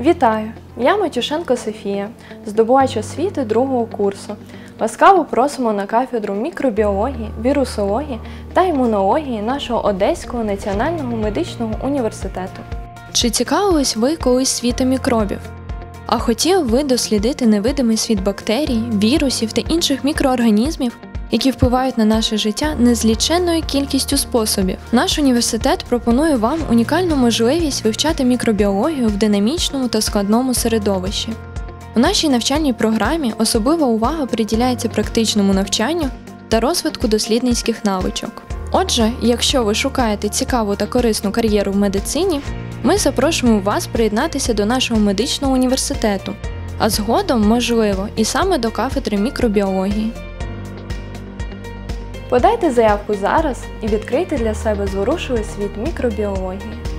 Вітаю! Я Матюшенко Софія, здобувач освіти 2-го курсу. Ласкаво просимо на кафедру мікробіології, вірусології та імунології нашого Одеського національного медичного університету. Чи цікавились ви колись світом мікробів? А хотіли ви дослідити невидимий світ бактерій, вірусів та інших мікроорганізмів, які впливають на наше життя незліченною кількістю способів? Наш університет пропонує вам унікальну можливість вивчати мікробіологію в динамічному та складному середовищі. У нашій навчальній програмі особлива увага приділяється практичному навчанню та розвитку дослідницьких навичок. Отже, якщо ви шукаєте цікаву та корисну кар'єру в медицині, ми запрошуємо вас приєднатися до нашого медичного університету, а згодом, можливо, і саме до кафедри мікробіології. Подайте заявку зараз і відкрийте для себе зворушливий світ мікробіології.